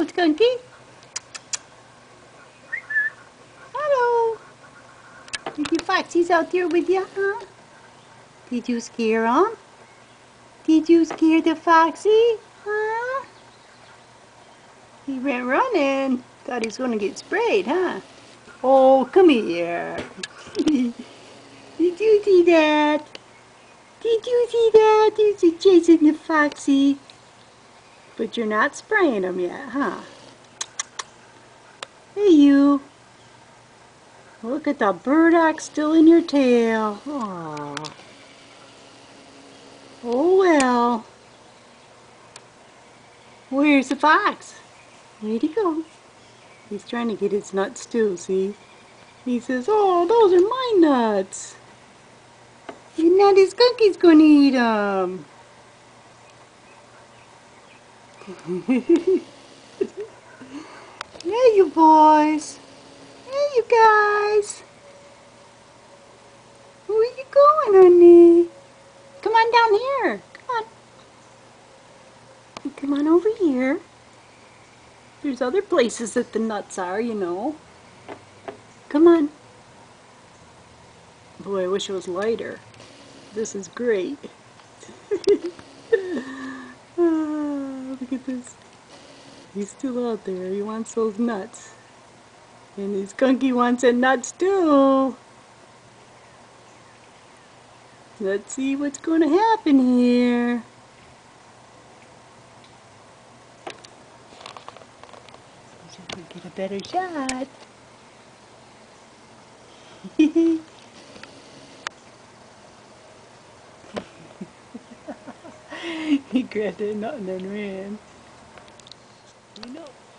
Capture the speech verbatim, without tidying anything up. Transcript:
Skunky. Hello. Did your foxies out there with you, huh? Did you scare them? Did you scare the foxy? Huh? He went running. Thought he was going to get sprayed, huh? Oh, come here. Did you see that? Did you see that? You're chasing the foxy. But you're not spraying them yet, huh? Hey, you. Look at the burdock still in your tail. Aww. Oh, well. Where's the fox? Where'd he go? He's trying to get his nuts too, see? He says, oh, those are my nuts. And now this Skunky's gonna eat them. Hey, you boys. Hey, you guys. Where you going, honey? Come on down here. Come on. Come on over here. There's other places that the nuts are, you know. Come on. Boy, I wish it was lighter. This is great. Oh, look at this. He's still out there. He wants those nuts. And his Skunky wants the nuts too. Let's see what's going to happen here. Get a better shot. He grabbed a nut and then ran. You know.